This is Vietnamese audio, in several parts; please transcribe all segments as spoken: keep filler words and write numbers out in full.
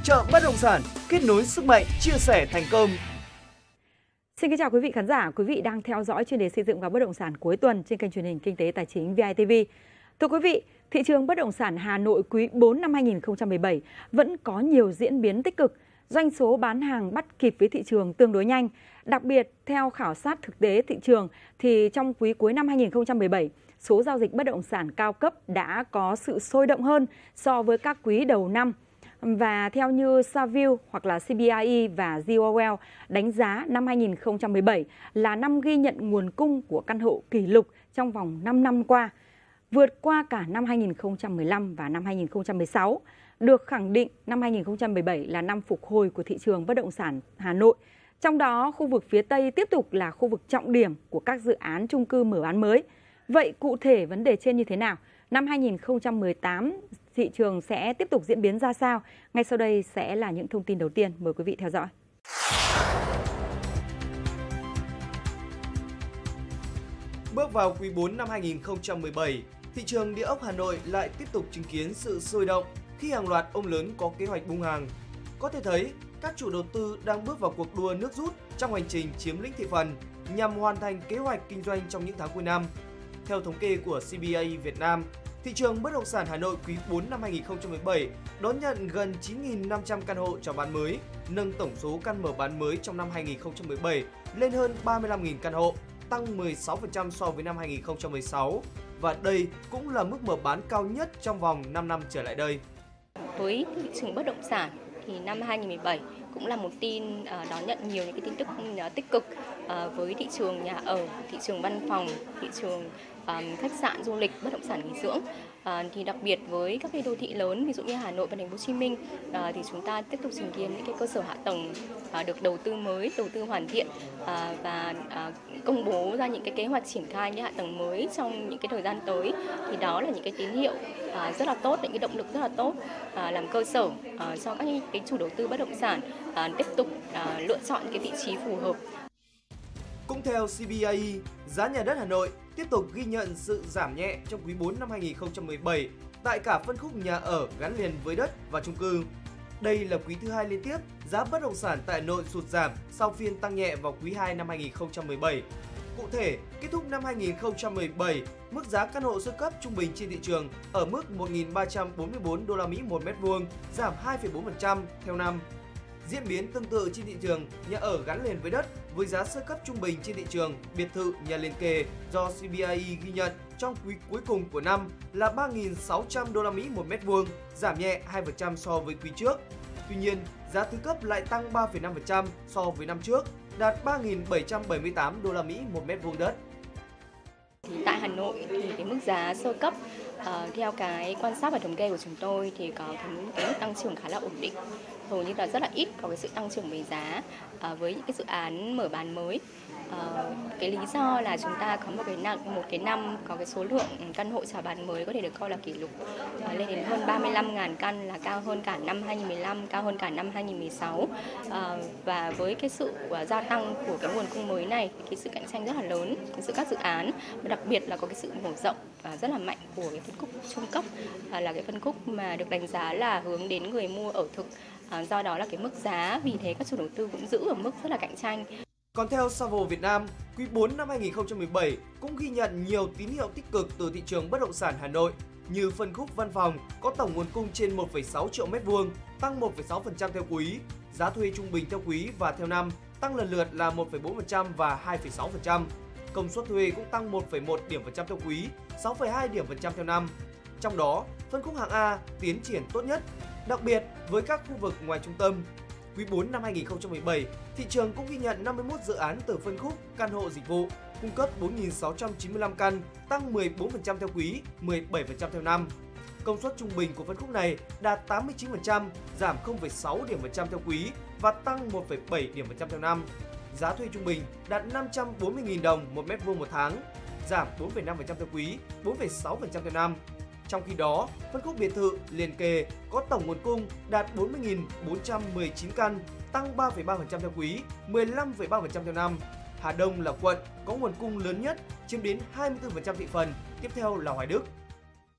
chợ bất động sản, kết nối sức mạnh, chia sẻ thành công. Xin kính chào quý vị khán giả, quý vị đang theo dõi chuyên đề xây dựng và bất động sản cuối tuần trên kênh truyền hình Kinh tế Tài chính vê i tê vê. Thưa quý vị, thị trường bất động sản Hà Nội quý bốn năm hai nghìn không trăm mười bảy vẫn có nhiều diễn biến tích cực. Doanh số bán hàng bắt kịp với thị trường tương đối nhanh. Đặc biệt, theo khảo sát thực tế thị trường, thì trong quý cuối năm hai nghìn không trăm mười bảy, số giao dịch bất động sản cao cấp đã có sự sôi động hơn so với các quý đầu năm. Và theo như Savills hoặc là xê bê i e và giê o lờ đánh giá năm hai nghìn không trăm mười bảy là năm ghi nhận nguồn cung của căn hộ kỷ lục trong vòng năm năm qua, vượt qua cả năm hai nghìn không trăm mười lăm và năm hai nghìn không trăm mười sáu. Được khẳng định năm hai nghìn không trăm mười bảy là năm phục hồi của thị trường bất động sản Hà Nội. Trong đó, khu vực phía Tây tiếp tục là khu vực trọng điểm của các dự án chung cư mở bán mới. Vậy cụ thể vấn đề trên như thế nào? Năm hai nghìn không trăm mười tám, thị trường sẽ tiếp tục diễn biến ra sao? Ngay sau đây sẽ là những thông tin đầu tiên. Mời quý vị theo dõi. Bước vào quý bốn năm hai nghìn không trăm mười bảy, thị trường địa ốc Hà Nội lại tiếp tục chứng kiến sự sôi động khi hàng loạt ông lớn có kế hoạch bung hàng. Có thể thấy, các chủ đầu tư đang bước vào cuộc đua nước rút trong hành trình chiếm lĩnh thị phần nhằm hoàn thành kế hoạch kinh doanh trong những tháng cuối năm. Theo thống kê của xê bê i e Việt Nam, thị trường bất động sản Hà Nội quý bốn năm hai nghìn không trăm mười bảy đón nhận gần chín nghìn năm trăm căn hộ chào bán mới, nâng tổng số căn mở bán mới trong năm hai nghìn không trăm mười bảy lên hơn ba mươi lăm nghìn căn hộ, tăng mười sáu phần trăm so với năm hai nghìn không trăm mười sáu. Và đây cũng là mức mở bán cao nhất trong vòng năm năm trở lại đây. Với thị trường bất động sản thì năm hai nghìn không trăm mười bảy cũng là một tin uh, đón nhận nhiều những cái tin tức uh, tích cực uh, với thị trường nhà ở, thị trường văn phòng, thị trường um, khách sạn, du lịch, bất động sản nghỉ dưỡng. À, thì đặc biệt với các cái đô thị lớn ví dụ như Hà Nội và Thành phố Hồ Chí Minh à, thì chúng ta tiếp tục chứng kiến những cái cơ sở hạ tầng à, được đầu tư mới, đầu tư hoàn thiện à, và à, công bố ra những cái kế hoạch triển khai những hạ tầng mới trong những cái thời gian tới. Thì đó là những cái tín hiệu à, rất là tốt, những cái động lực rất là tốt à, làm cơ sở à, cho các cái chủ đầu tư bất động sản à, tiếp tục à, lựa chọn cái vị trí phù hợp. Cũng theo xê bê i e, giá nhà đất Hà Nội tiếp tục ghi nhận sự giảm nhẹ trong quý bốn năm hai nghìn không trăm mười bảy tại cả phân khúc nhà ở gắn liền với đất và chung cư. Đây là quý thứ hai liên tiếp giá bất động sản tại Hà Nội sụt giảm sau phiên tăng nhẹ vào quý hai năm hai nghìn không trăm mười bảy. Cụ thể, kết thúc năm hai nghìn không trăm mười bảy, mức giá căn hộ sơ cấp trung bình trên thị trường ở mức một nghìn ba trăm bốn mươi tư đô la Mỹ một mét vuông, giảm hai phẩy bốn phần trăm theo năm. Diễn biến tương tự trên thị trường nhà ở gắn liền với đất với giá sơ cấp trung bình trên thị trường biệt thự nhà liền kề do xê bê i e ghi nhận trong quý cuối cùng của năm là ba nghìn sáu trăm đô la Mỹ một mét vuông, giảm nhẹ hai phần trăm so với quý trước. Tuy nhiên, giá thứ cấp lại tăng ba phẩy năm phần trăm so với năm trước, đạt ba nghìn bảy trăm bảy mươi tám đô la Mỹ một mét vuông đất. Tại Hà Nội thì cái mức giá sơ cấp uh, theo cái quan sát và thống kê của chúng tôi thì có cái, cái mức tăng trưởng khá là ổn định, hầu như là rất là ít có cái sự tăng trưởng về giá uh, với những cái dự án mở bán mới. Uh, cái lý do là chúng ta có một cái năm một cái năm có cái số lượng căn hộ chào bán mới có thể được coi là kỷ lục uh, lên đến hơn ba mươi lăm nghìn căn, là cao hơn cả năm hai nghìn không trăm mười lăm, cao hơn cả năm hai nghìn không trăm mười sáu. Uh, và với cái sự uh, gia tăng của cái nguồn cung mới này thì cái sự cạnh tranh rất là lớn giữa các dự án, và đặc biệt là có cái sự mở rộng uh, rất là mạnh của cái phân khúc trung cấp, uh, là cái phân khúc mà được đánh giá là hướng đến người mua ở thực. Uh, do đó là cái mức giá, vì thế các chủ đầu tư cũng giữ ở mức rất là cạnh tranh. Còn theo Savills Việt Nam, quý bốn năm hai nghìn không trăm mười bảy cũng ghi nhận nhiều tín hiệu tích cực từ thị trường bất động sản Hà Nội, như phân khúc văn phòng có tổng nguồn cung trên một phẩy sáu triệu mét vuông, tăng một phẩy sáu phần trăm theo quý, giá thuê trung bình theo quý và theo năm tăng lần lượt là một phẩy bốn phần trăm và hai phẩy sáu phần trăm. Công suất thuê cũng tăng một phẩy một điểm phần trăm theo quý, sáu phẩy hai điểm phần trăm theo năm. Trong đó, phân khúc hạng A tiến triển tốt nhất, đặc biệt với các khu vực ngoài trung tâm. Quý bốn năm hai nghìn không trăm mười bảy, thị trường cũng ghi nhận năm mươi mốt dự án từ phân khúc căn hộ dịch vụ, cung cấp bốn nghìn sáu trăm chín mươi lăm căn, tăng mười bốn phần trăm theo quý, mười bảy phần trăm theo năm. Công suất trung bình của phân khúc này đạt tám mươi chín phần trăm, giảm không phẩy sáu điểm phần trăm theo quý và tăng một phẩy bảy điểm phần trăm theo năm. Giá thuê trung bình đạt năm trăm bốn mươi nghìn đồng một mét vuông một tháng, giảm bốn phẩy năm phần trăm theo quý, bốn phẩy sáu phần trăm theo năm. Trong khi đó, phân khúc biệt thự liền kề có tổng nguồn cung đạt bốn mươi nghìn bốn trăm mười chín căn, tăng ba phẩy ba phần trăm theo quý, mười lăm phẩy ba phần trăm theo năm. Hà Đông là quận có nguồn cung lớn nhất, chiếm đến hai mươi tư phần trăm thị phần, tiếp theo là Hoài Đức.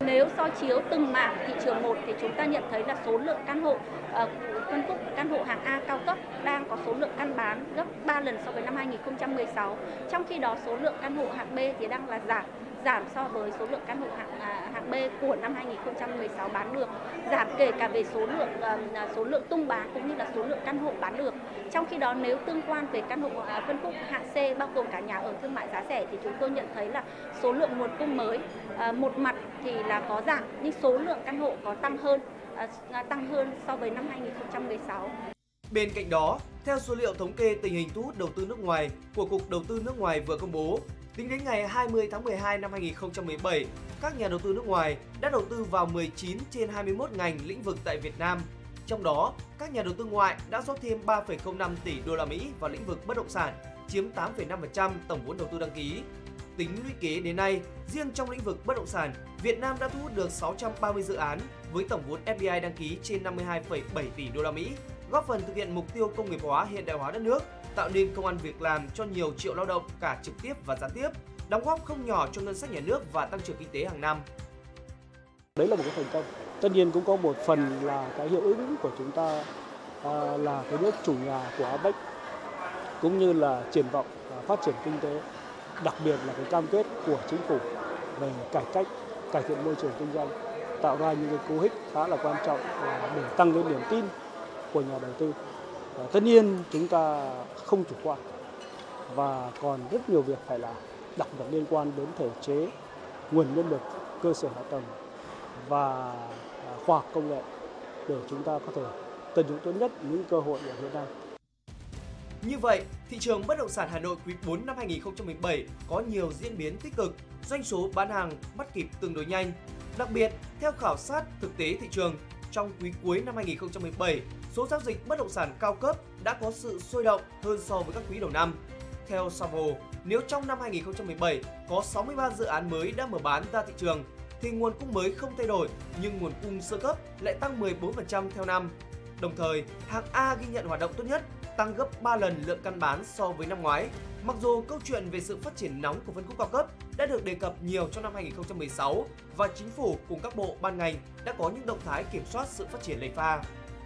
Nếu so chiếu từng mảng thị trường một thì chúng ta nhận thấy là số lượng căn hộ uh, phân khúc căn hộ hạng A cao cấp đang có số lượng căn bán gấp ba lần so với năm hai nghìn không trăm mười sáu. Trong khi đó số lượng căn hộ hạng B thì đang là giảm giảm so với số lượng căn hộ hạng à, hạng B của năm hai nghìn không trăm mười sáu bán được, giảm kể cả về số lượng uh, số lượng tung bán cũng như là số lượng căn hộ bán được. Trong khi đó nếu tương quan về căn hộ uh, phân khúc hạng C bao gồm cả nhà ở thương mại giá rẻ thì chúng tôi nhận thấy là số lượng nguồn cung mới uh, một mặt thì là có giảm nhưng số lượng căn hộ có tăng hơn uh, tăng hơn so với năm hai nghìn không trăm mười sáu. Bên cạnh đó, theo số liệu thống kê tình hình thu hút đầu tư nước ngoài của Cục Đầu tư nước ngoài vừa công bố, tính đến ngày hai mươi tháng mười hai năm hai nghìn không trăm mười bảy, các nhà đầu tư nước ngoài đã đầu tư vào mười chín trên hai mươi mốt ngành lĩnh vực tại Việt Nam. Trong đó, các nhà đầu tư ngoại đã rót thêm ba phẩy không năm tỷ đô la Mỹ vào lĩnh vực bất động sản, chiếm tám phẩy năm phần trăm tổng vốn đầu tư đăng ký. Tính lũy kế đến nay, riêng trong lĩnh vực bất động sản, Việt Nam đã thu hút được sáu trăm ba mươi dự án với tổng vốn ép đê i đăng ký trên năm mươi hai phẩy bảy tỷ đô la Mỹ, góp phần thực hiện mục tiêu công nghiệp hóa, hiện đại hóa đất nước, tạo nên công ăn việc làm cho nhiều triệu lao động cả trực tiếp và gián tiếp, đóng góp không nhỏ cho ngân sách nhà nước và tăng trưởng kinh tế hàng năm. Đấy là một cái thành công. Tất nhiên cũng có một phần là cái hiệu ứng của chúng ta à, là cái nước chủ nhà của a pếch cũng như là triển vọng à, phát triển kinh tế, đặc biệt là cái cam kết của chính phủ về cải cách, cải thiện môi trường kinh doanh, tạo ra những cái cú hích khá là quan trọng à, để tăng cái niềm tin của nhà đầu tư. À, tất nhiên chúng ta không chủ quan và còn rất nhiều việc phải làm, đặc biệt liên quan đến thể chế, nguồn nhân lực, cơ sở hạ tầng và khoa học công nghệ để chúng ta có thể tận dụng tốt nhất những cơ hội ở hiện nay. Như vậy, thị trường bất động sản Hà Nội quý bốn năm hai nghìn không trăm mười bảy có nhiều diễn biến tích cực, doanh số bán hàng bắt kịp tương đối nhanh. Đặc biệt, theo khảo sát thực tế thị trường, trong quý cuối năm hai nghìn không trăm mười bảy, số giao dịch bất động sản cao cấp đã có sự sôi động hơn so với các quý đầu năm. Theo Savo, nếu trong năm hai nghìn không trăm mười bảy có sáu mươi ba dự án mới đã mở bán ra thị trường, thì nguồn cung mới không thay đổi nhưng nguồn cung sơ cấp lại tăng mười bốn phần trăm theo năm. Đồng thời, hạng A ghi nhận hoạt động tốt nhất, tăng gấp ba lần lượng căn bán so với năm ngoái. Mặc dù câu chuyện về sự phát triển nóng của phân khúc cao cấp đã được đề cập nhiều trong năm hai nghìn không trăm mười sáu và chính phủ cùng các bộ ban ngành đã có những động thái kiểm soát sự phát triển lệch pha.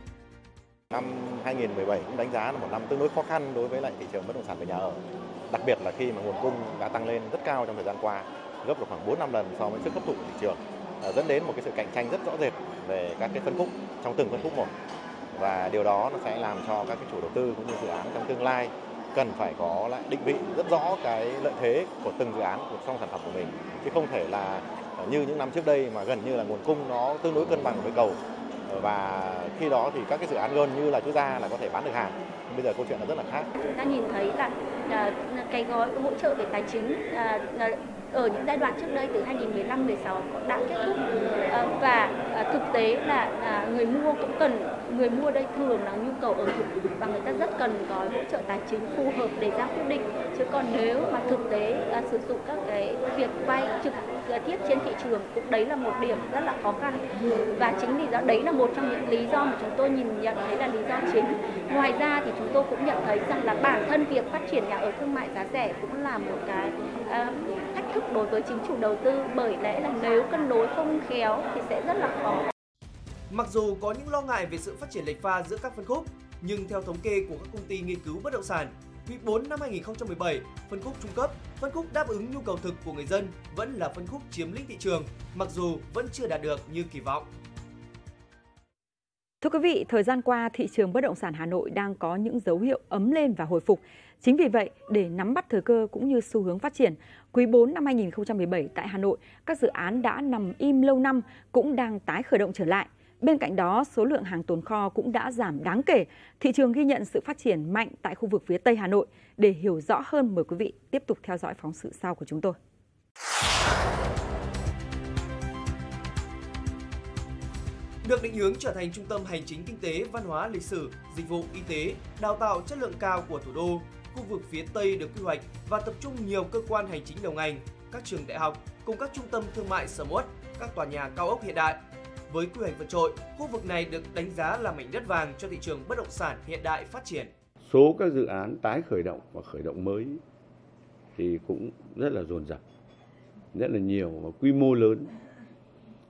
Năm hai nghìn không trăm mười bảy cũng đánh giá là một năm tương đối khó khăn đối với lại thị trường bất động sản về nhà ở. Đặc biệt là khi mà nguồn cung đã tăng lên rất cao trong thời gian qua, gấp được khoảng bốn năm lần so với sức hấp thụ của thị trường, dẫn đến một cái sự cạnh tranh rất rõ rệt về các cái phân khúc trong từng phân khúc một. Và điều đó nó sẽ làm cho các cái chủ đầu tư cũng như dự án trong tương lai cần phải có lại định vị rất rõ cái lợi thế của từng dự án của trong sản phẩm của mình, chứ không thể là như những năm trước đây mà gần như là nguồn cung nó tương đối cân bằng với cầu, và khi đó thì các cái dự án gần như là chú ra là có thể bán được hàng. Bây giờ câu chuyện là rất là khác. Chúng ta nhìn thấy là, là cái gói hỗ trợ về tài chính là, là ở những giai đoạn trước đây từ hai nghìn không trăm mười lăm mười sáu đã kết thúc, và thực tế là, là người mua cũng cần người mua đây thường là nhu cầu ở thực và người ta rất cần gói hỗ trợ tài chính phù hợp để ra quyết định, chứ còn nếu mà thực tế uh, sử dụng các cái việc vay trực tiếp trên thị trường cũng đấy là một điểm rất là khó khăn, và chính lý do đấy là một trong những lý do mà chúng tôi nhìn nhận thấy là lý do chính. Ngoài ra thì chúng tôi cũng nhận thấy rằng là bản thân việc phát triển nhà ở thương mại giá rẻ cũng là một cái uh, thách thức đối với chính chủ đầu tư, bởi lẽ là nếu cân đối không khéo thì sẽ rất là khó. Mặc dù có những lo ngại về sự phát triển lệch pha giữa các phân khúc, nhưng theo thống kê của các công ty nghiên cứu bất động sản, quý bốn năm hai nghìn không trăm mười bảy, phân khúc trung cấp, phân khúc đáp ứng nhu cầu thực của người dân vẫn là phân khúc chiếm lĩnh thị trường, mặc dù vẫn chưa đạt được như kỳ vọng. Thưa quý vị, thời gian qua, thị trường bất động sản Hà Nội đang có những dấu hiệu ấm lên và hồi phục. Chính vì vậy, để nắm bắt thời cơ cũng như xu hướng phát triển, quý bốn năm hai nghìn không trăm mười bảy tại Hà Nội, các dự án đã nằm im lâu năm cũng đang tái khởi động trở lại. Bên cạnh đó, số lượng hàng tồn kho cũng đã giảm đáng kể. Thị trường ghi nhận sự phát triển mạnh tại khu vực phía Tây Hà Nội. Để hiểu rõ hơn, mời quý vị tiếp tục theo dõi phóng sự sau của chúng tôi. Được định hướng trở thành trung tâm hành chính kinh tế, văn hóa, lịch sử, dịch vụ, y tế, đào tạo chất lượng cao của thủ đô, khu vực phía Tây được quy hoạch và tập trung nhiều cơ quan hành chính đầu ngành, các trường đại học cùng các trung tâm thương mại sầm uất, các tòa nhà cao ốc hiện đại. Với quy hoạch vượt trội, khu vực này được đánh giá là mảnh đất vàng cho thị trường bất động sản hiện đại phát triển. Số các dự án tái khởi động và khởi động mới thì cũng rất là dồn dập, rất là nhiều và quy mô lớn.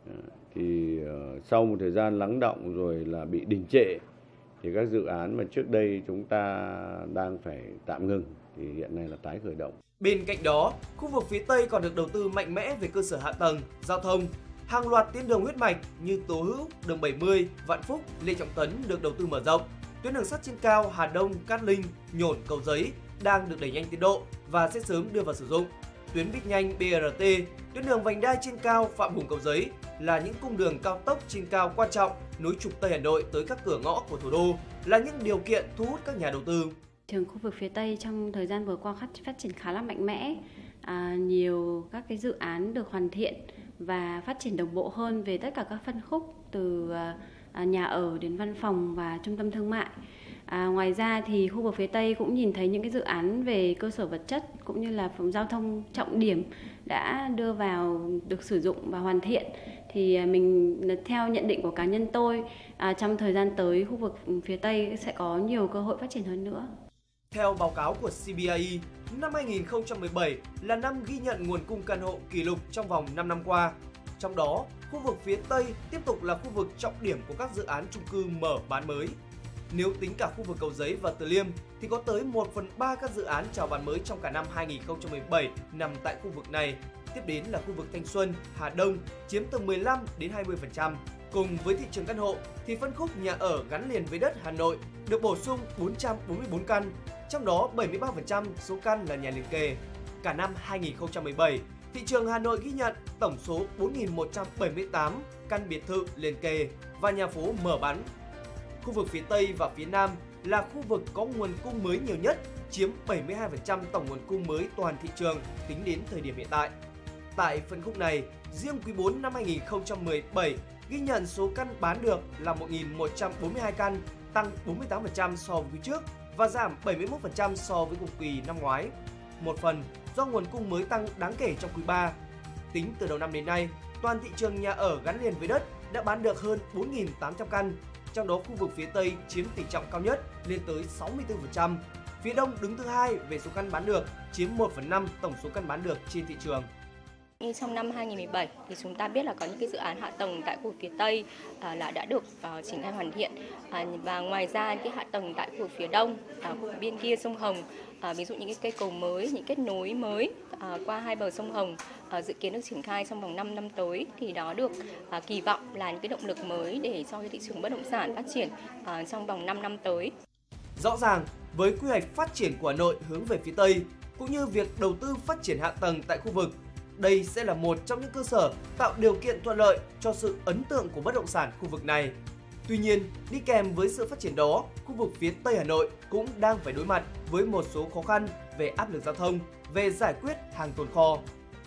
Thì sau một thời gian lắng đọng rồi là bị đình trệ, thì các dự án mà trước đây chúng ta đang phải tạm ngừng thì hiện nay là tái khởi động. Bên cạnh đó, khu vực phía Tây còn được đầu tư mạnh mẽ về cơ sở hạ tầng, giao thông. Hàng loạt tuyến đường huyết mạch như Tố Hữu, đường bảy mươi, Vạn Phúc, Lê Trọng Tấn được đầu tư mở rộng. Tuyến đường sắt trên cao Hà Đông, Cát Linh, Nhổn, Cầu Giấy đang được đẩy nhanh tiến độ và sẽ sớm đưa vào sử dụng. Tuyến buýt nhanh bê rờ tê, tuyến đường vành đai trên cao Phạm Hùng, Cầu Giấy là những cung đường cao tốc trên cao quan trọng nối trục Tây Hà Nội tới các cửa ngõ của thủ đô, là những điều kiện thu hút các nhà đầu tư. Trường khu vực phía Tây trong thời gian vừa qua phát triển khá là mạnh mẽ, à, nhiều các cái dự án được hoàn thiện và phát triển đồng bộ hơn về tất cả các phân khúc từ à, nhà ở đến văn phòng và trung tâm thương mại. À, ngoài ra thì khu vực phía Tây cũng nhìn thấy những cái dự án về cơ sở vật chất cũng như là phòng giao thông trọng điểm đã đưa vào được sử dụng và hoàn thiện. Thì mình theo nhận định của cá nhân tôi, à, trong thời gian tới khu vực phía Tây sẽ có nhiều cơ hội phát triển hơn nữa. Theo báo cáo của xê bê i e, năm hai nghìn không trăm mười bảy là năm ghi nhận nguồn cung căn hộ kỷ lục trong vòng năm năm qua. Trong đó, khu vực phía Tây tiếp tục là khu vực trọng điểm của các dự án chung cư mở bán mới. Nếu tính cả khu vực Cầu Giấy và Từ Liêm thì có tới một phần ba các dự án chào bán mới trong cả năm hai nghìn không trăm mười bảy nằm tại khu vực này. Tiếp đến là khu vực Thanh Xuân, Hà Đông chiếm từ mười lăm đến hai mươi phần trăm. Cùng với thị trường căn hộ thì phân khúc nhà ở gắn liền với đất Hà Nội được bổ sung bốn trăm bốn mươi tư căn, trong đó bảy mươi ba phần trăm số căn là nhà liền kề. Cả năm hai nghìn không trăm mười bảy, thị trường Hà Nội ghi nhận tổng số bốn nghìn một trăm bảy mươi tám căn biệt thự liền kề và nhà phố mở bán. Khu vực phía Tây và phía Nam là khu vực có nguồn cung mới nhiều nhất, chiếm bảy mươi hai phần trăm tổng nguồn cung mới toàn thị trường tính đến thời điểm hiện tại. Tại phân khúc này, riêng quý bốn năm hai nghìn không trăm mười bảy ghi nhận số căn bán được là một nghìn một trăm bốn mươi hai căn, tăng bốn mươi tám phần trăm so với quý trước và giảm bảy mươi mốt phần trăm so với cùng kỳ năm ngoái. Một phần do nguồn cung mới tăng đáng kể trong quý ba. Tính từ đầu năm đến nay, toàn thị trường nhà ở gắn liền với đất đã bán được hơn bốn nghìn tám trăm căn, trong đó khu vực phía Tây chiếm tỷ trọng cao nhất lên tới sáu mươi tư phần trăm. Phía Đông đứng thứ hai về số căn bán được, chiếm một phần năm tổng số căn bán được trên thị trường. Trong năm hai nghìn không trăm mười bảy thì chúng ta biết là có những cái dự án hạ tầng tại khu vực phía Tây à, là đã được uh, triển khai hoàn thiện, à, và ngoài ra cái hạ tầng tại khu vực phía Đông, à, khu vực bên kia sông Hồng, à, ví dụ những cái cây cầu mới, những kết nối mới à, qua hai bờ sông Hồng à, dự kiến được triển khai trong vòng năm năm tới, thì đó được à, kỳ vọng là những cái động lực mới để cho cái thị trường bất động sản phát triển à, trong vòng năm năm tới. Rõ ràng với quy hoạch phát triển của Hà Nội hướng về phía Tây cũng như việc đầu tư phát triển hạ tầng tại khu vực, đây sẽ là một trong những cơ sở tạo điều kiện thuận lợi cho sự ấn tượng của bất động sản khu vực này. Tuy nhiên, đi kèm với sự phát triển đó, khu vực phía Tây Hà Nội cũng đang phải đối mặt với một số khó khăn về áp lực giao thông, về giải quyết hàng tồn kho.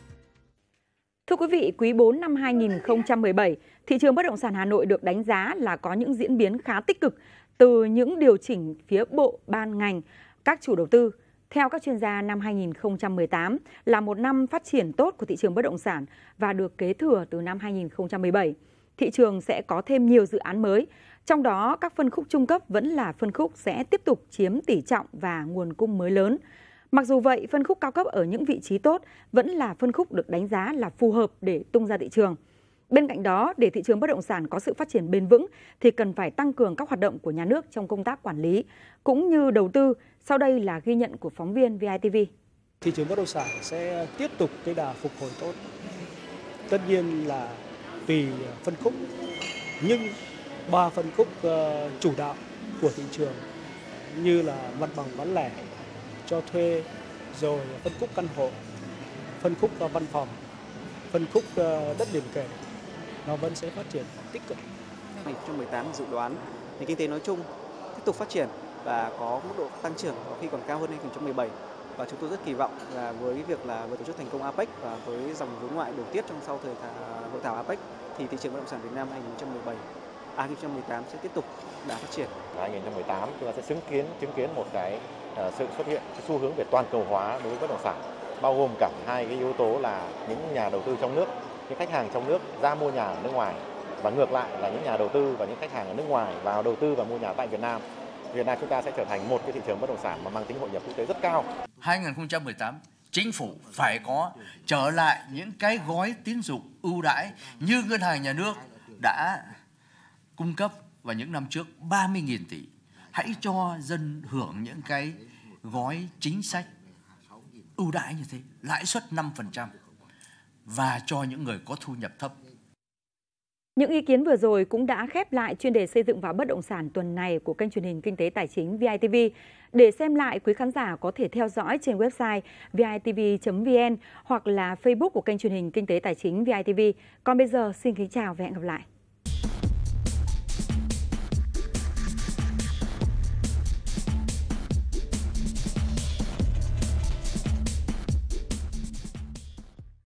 Thưa quý vị, quý bốn năm hai nghìn không trăm mười bảy, thị trường bất động sản Hà Nội được đánh giá là có những diễn biến khá tích cực từ những điều chỉnh phía bộ, ban, ngành, các chủ đầu tư. Theo các chuyên gia, năm hai nghìn không trăm mười tám là một năm phát triển tốt của thị trường bất động sản và được kế thừa từ năm hai nghìn không trăm mười bảy. Thị trường sẽ có thêm nhiều dự án mới, trong đó các phân khúc trung cấp vẫn là phân khúc sẽ tiếp tục chiếm tỷ trọng và nguồn cung mới lớn. Mặc dù vậy, phân khúc cao cấp ở những vị trí tốt vẫn là phân khúc được đánh giá là phù hợp để tung ra thị trường. Bên cạnh đó, để thị trường bất động sản có sự phát triển bền vững thì cần phải tăng cường các hoạt động của nhà nước trong công tác quản lý cũng như đầu tư. Sau đây là ghi nhận của phóng viên vê i ti vi. Thị trường bất động sản sẽ tiếp tục cái đà phục hồi tốt. Tất nhiên là tùy phân khúc, nhưng ba phân khúc chủ đạo của thị trường như là mặt bằng bán lẻ, cho thuê, rồi phân khúc căn hộ, phân khúc văn phòng, phân khúc đất liền kề, nó vẫn sẽ phát triển tích cực. hai nghìn không trăm mười tám dự đoán nền kinh tế nói chung tiếp tục phát triển và có mức độ tăng trưởng có khi còn cao hơn hai nghìn không trăm mười bảy, và chúng tôi rất kỳ vọng là với việc là vừa tổ chức thành công a pếch và với dòng vốn ngoại đổ tiếp trong sau thời hội thảo a pếch thì thị trường bất động sản Việt Nam hai nghìn không trăm mười bảy, à, hai nghìn không trăm mười tám sẽ tiếp tục đà phát triển. hai nghìn không trăm mười tám chúng ta sẽ chứng kiến chứng kiến một cái uh, sự xuất hiện cái xu hướng về toàn cầu hóa đối với bất động sản, bao gồm cả hai cái yếu tố là những nhà đầu tư trong nước, những khách hàng trong nước ra mua nhà ở nước ngoài, và ngược lại là những nhà đầu tư và những khách hàng ở nước ngoài vào đầu tư và mua nhà tại Việt Nam. Việt Nam chúng ta sẽ trở thành một cái thị trường bất động sản mà mang tính hội nhập quốc tế rất cao. hai nghìn không trăm mười tám chính phủ phải có trở lại những cái gói tín dụng ưu đãi như Ngân hàng Nhà nước đã cung cấp vào những năm trước ba mươi nghìn tỷ. Hãy cho dân hưởng những cái gói chính sách ưu đãi như thế, lãi suất năm phần trăm và cho những người có thu nhập thấp. Những ý kiến vừa rồi cũng đã khép lại chuyên đề xây dựng và bất động sản tuần này của kênh truyền hình Kinh tế Tài chính vê i tê vê. Để xem lại, quý khán giả có thể theo dõi trên website vê i tê vê chấm vê en hoặc là Facebook của kênh truyền hình Kinh tế Tài chính vê i tê vê. Còn bây giờ, xin kính chào và hẹn gặp lại.